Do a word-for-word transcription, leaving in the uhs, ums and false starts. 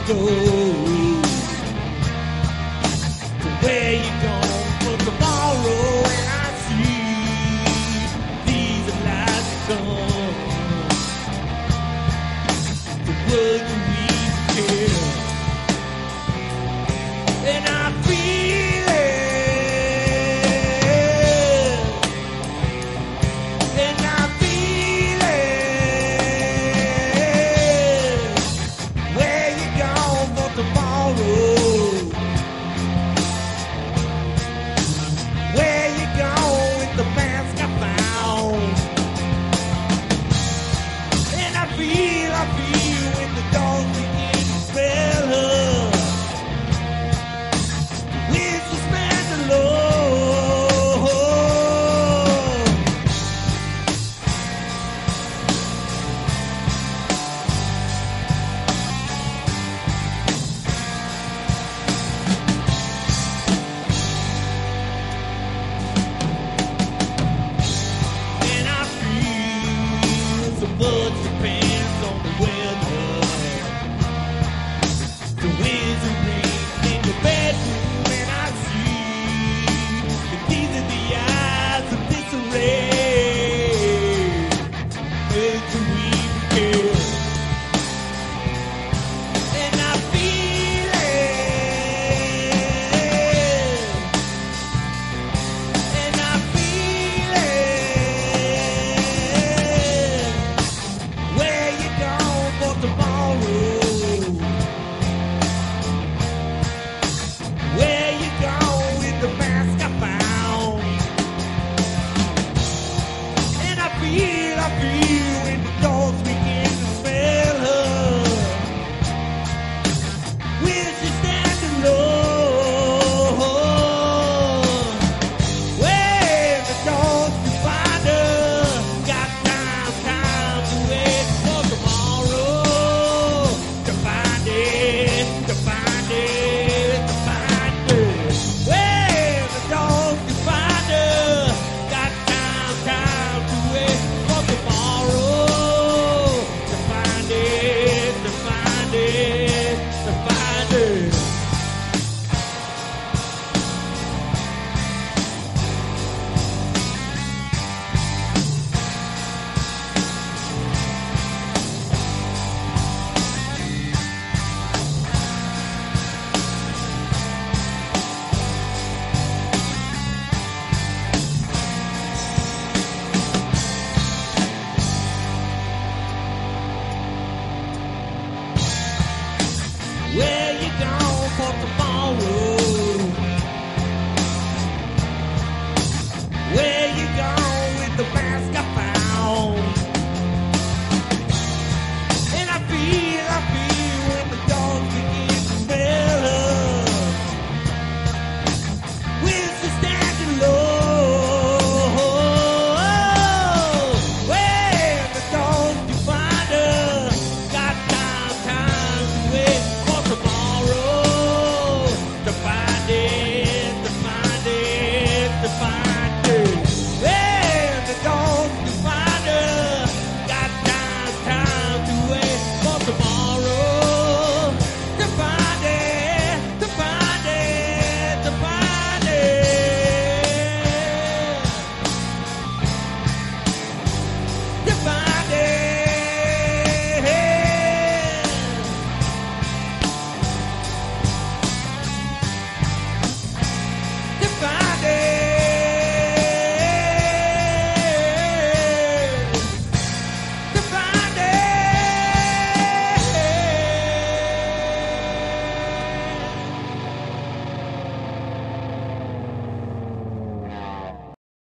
go. To where you going for tomorrow? And I see these lights come. The world you read here, and I feel it, and I feel it. Where you going for tomorrow? Where you going with the mask I found? And I feel, I feel when the dogs begin to smell her. Where's the stand alone? And I feel so much depends on the weather. The winds and rain in your bedroom, and I see that these are the eyes of disarray. Made to even care. And I feel it, and I feel it. Where you going for tomorrow? Where you going with the mask I found? And I feel, I feel when the dogs begin to smell her. Where's she standing alone? Where the dogs can find her? Got time, time to wait for tomorrow. To find it, to find it, to find it. Where the dogs can find her. Got time, time to wait for tomorrow. To find it, to find it, to find it. Where